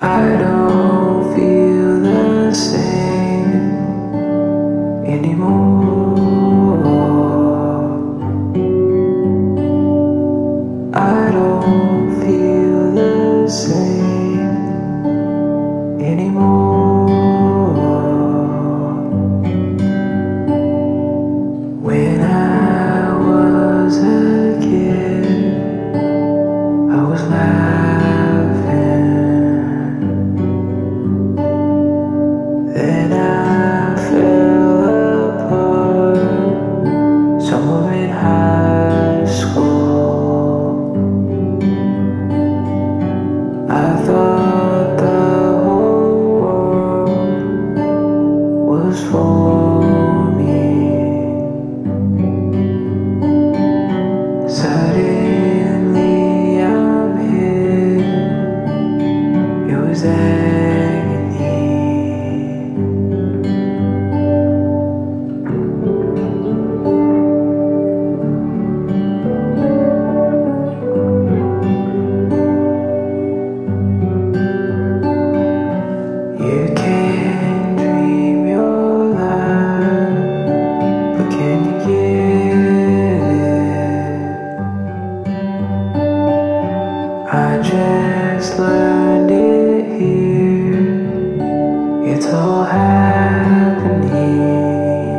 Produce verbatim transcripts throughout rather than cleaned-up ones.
I don't feel the same anymore. I don't feel the same anymore. When I was a kid, I was laughing. Then I fell apart, somewhere in high school. I thought the whole world was for me. Suddenly I'm here, it was agony. You can dream your life, but can you get it? I just learned it here, it's all happening.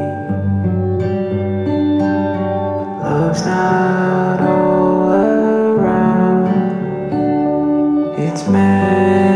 Love's not all around, it's mad.